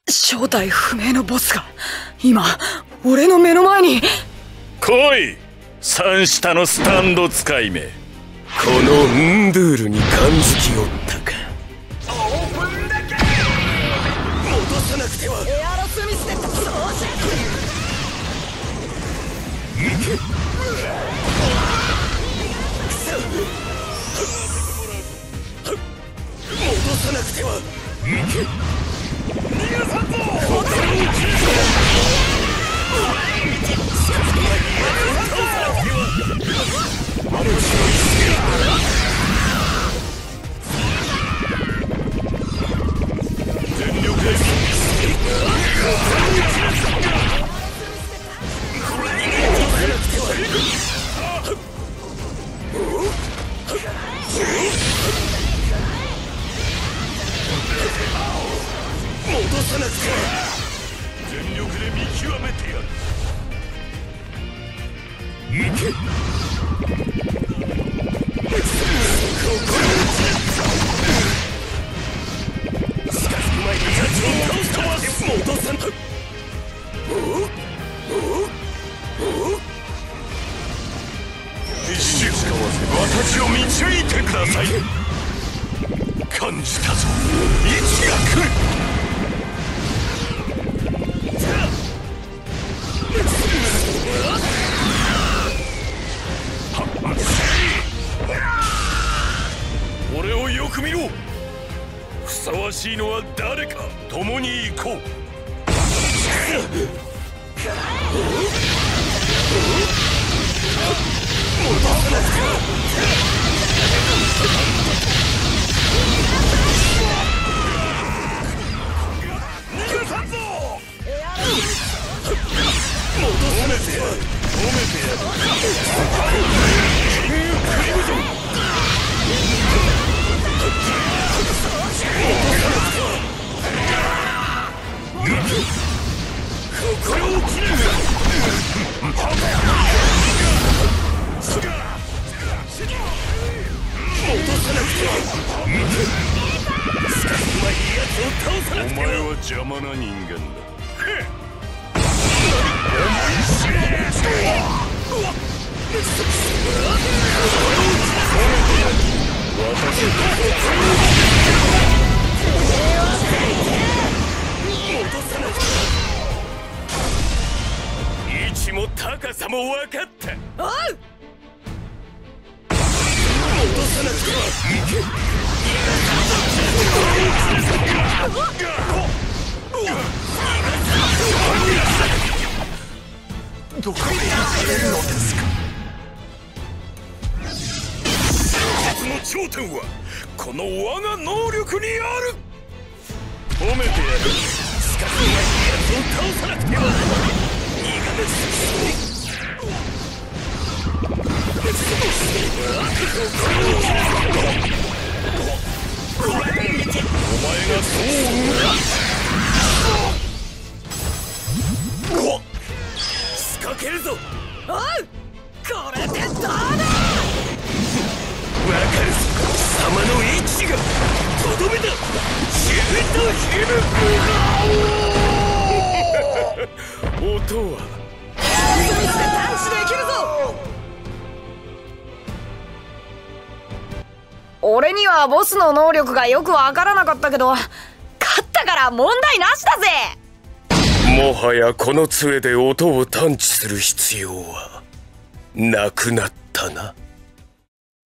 正体不明のボスが今俺の目の前に。 来い、三下のスタンド使い目。 このンドゥールに感づきおったか。 オープンだけ戻さなくては。エアロスミスで装着。戻さなくては。逃がさんぞ。全力で戻さなくては。全力で見極めてやる。近づく前にやつを倒したわ。戻さな。必死使わせ私を導いてください。感じたぞ、位置が来る。俺をよく見ろ。ふさわしいのは誰か。共に行こう。逃がさんぞ。戻さなくては。止めてやる。心を切る。戻さなくては。しかし前に奴を倒さなくては。お前は邪魔な人間だ。位置も高さも分かった。 おう。 戻さなくては。どこでやれるのですか。術の頂点はこの我が能力にある。褒めてやる。しかし前に奴を倒さなくては。お前がそう仕掛けるぞ。 おう。これでどうだ。 わかるぞ。貴様の位置がとどめだ。シュートヒム音はスミスで探知できるぞ。俺にはボスの能力がよくわからなかったけど、勝ったから問題なしだぜ。 もはやこの杖で音を探知する必要はなくなったな。